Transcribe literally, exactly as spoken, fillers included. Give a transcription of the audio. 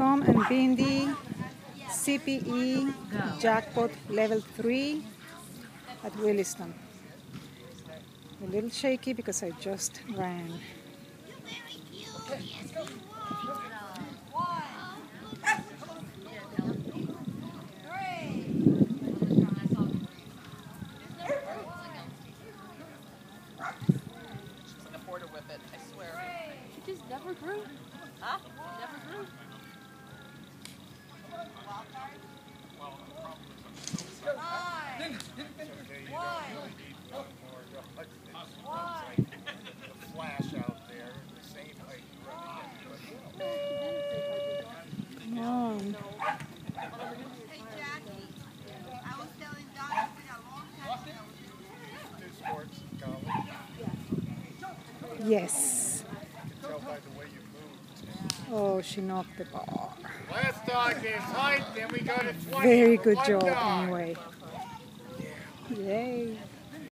Tom and Bindi C P E jackpot level three at Williston. A little shaky because I just ran. With it, I swear. It just never grew. Huh? It never grew. The flash out there, the same height Come on. Hey Jackie, I was telling Don it's been a long time since I was in New sports college. Yes. You can tell by the way you moved. Oh, she knocked the ball. Last dog is height, then we go to twenty. Very for good one job dog. anyway. Yay.